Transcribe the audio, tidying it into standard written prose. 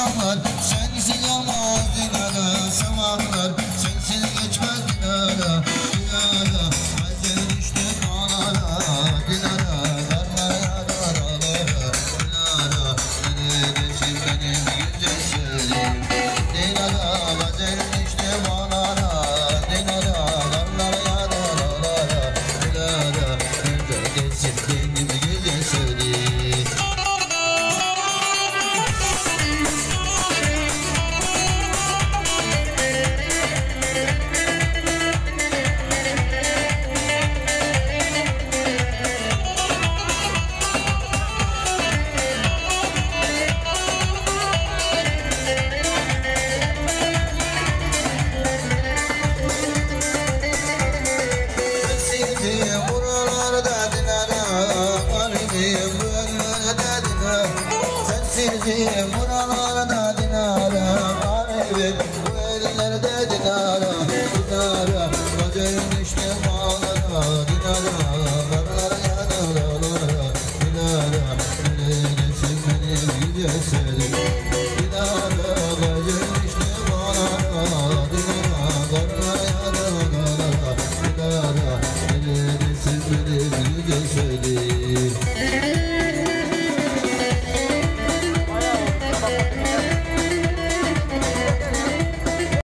sabahlar, sensiz olmaz Dilara. Sabahlar sensiz geçmez Dilara. Dilara benzer düştü bağlara. Dilara darlara daralara. Dilara neredesin benim güzel sevdiğim. Dilara benzer düştü bağlara. Dilara darlara daralara. Dilara neredesin benim güzel sevdiğim. Sensiz buralarda Dilara, garibim bu ellerde Dilara. Sensiz buralarda Dilara, garibim bu ellerde Dilara. Dilara gözlerin işte bağlara. Dilara dağlara ya dağlara. Dilara neredesin benim güzel sevdiğim.